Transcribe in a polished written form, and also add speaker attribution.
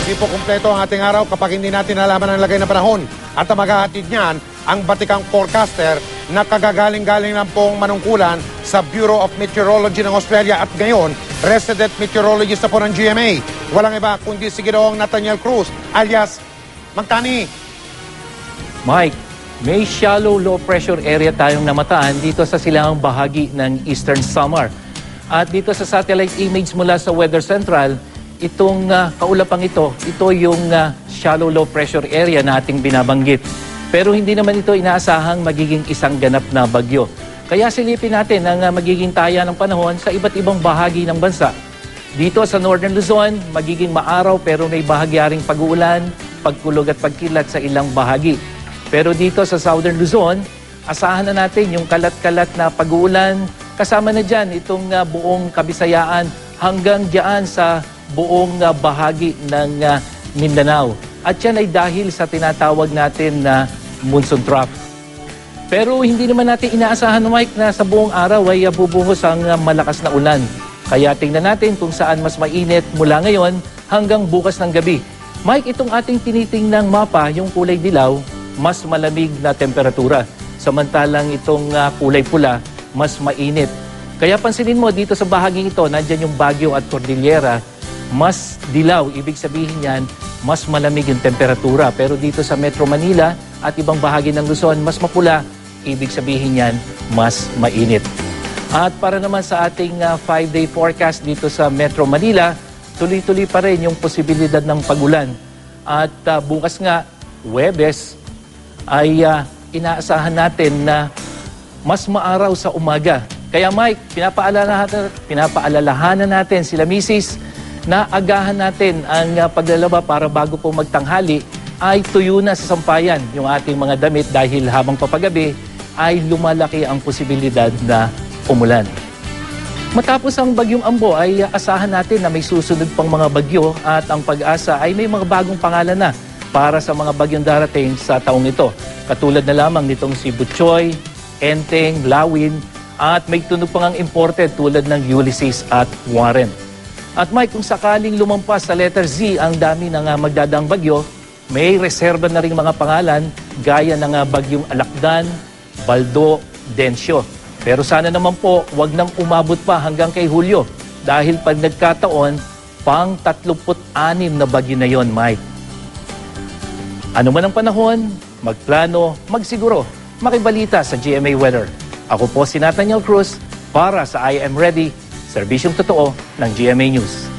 Speaker 1: Hindi po kumpleto ang ating araw kapag hindi natin nalaman ang lagay ng panahon. At ang maghahatid niyan, ang batikang forecaster na kagagaling-galing ng pong manungkulan sa Bureau of Meteorology ng Australia at ngayon, resident meteorologist na po ng GMA. Walang iba kundi si Ginoong Nathaniel Cruz alias Magtani.
Speaker 2: Mike, may shallow low pressure area tayong namataan dito sa silangang bahagi ng Eastern Samar. At dito sa satellite image mula sa Weather Central, itong kaulapang ito yung shallow low pressure area na ating binabanggit. Pero hindi naman ito inaasahang magiging isang ganap na bagyo. Kaya silipin natin ang magiging taya ng panahon sa iba't ibang bahagi ng bansa. Dito sa Northern Luzon, magiging maaraw pero may bahagyaring pag-uulan, pagkulog at pagkilat sa ilang bahagi. Pero dito sa Southern Luzon, asahan na natin yung kalat-kalat na pag-uulan. Kasama na dyan itong buong Kabisayaan hanggang dyan sa buong bahagi ng Mindanao. At yan ay dahil sa tinatawag natin na monsoon trough. Pero hindi naman natin inaasahan, Mike, na sa buong araw ay bubuhos ang malakas na ulan. Kaya tingnan natin kung saan mas mainit mula ngayon hanggang bukas ng gabi. Mike, itong ating tinitingnang mapa, yung kulay dilaw, mas malamig na temperatura. Samantalang itong kulay pula, mas mainit. Kaya pansinin mo dito sa bahaging ito, nandyan yung Baguio at Cordillera, mas dilaw. Ibig sabihin yan, mas malamig yung temperatura. Pero dito sa Metro Manila at ibang bahagi ng Luzon, mas mapula. Ibig sabihin yan, mas mainit. At para naman sa ating 5-day forecast dito sa Metro Manila, tuloy-tuloy pa rin yung posibilidad ng pagulan. At bukas nga, Huwebes, ay inaasahan natin na mas maaraw sa umaga. Kaya Mike, pinapaalalahanan natin sila Mrs. na agahan natin ang paglalaba para bago po magtanghali ay tuyo na sa sampayan yung ating mga damit dahil habang papagabi ay lumalaki ang posibilidad na umulan. Matapos ang bagyong Ambo ay asahan natin na may susunod pang mga bagyo at ang Pag-asa ay may mga bagong pangalan na para sa mga bagyong darating sa taong ito. Katulad na lamang nitong si Butchoy, Enteng, Lawin at may tunog pang ang imported tulad ng Ulysses at Warren. At Mike, kung sakaling lumampas sa letter Z ang dami ng magdadaang bagyo, may reserba na ring mga pangalan gaya ng bagyong Alakdan, Baldo, Densyo. Pero sana naman po, wag nang umabot pa hanggang kay Hulyo dahil pag nagkataon, pang 36 na bagyo na yon, Mike. Ano man ang panahon, magplano, magsiguro, makibalita sa GMA Weather. Ako po si Nathaniel Cruz para sa I Am Ready, serbisyong totoo ng GMA News.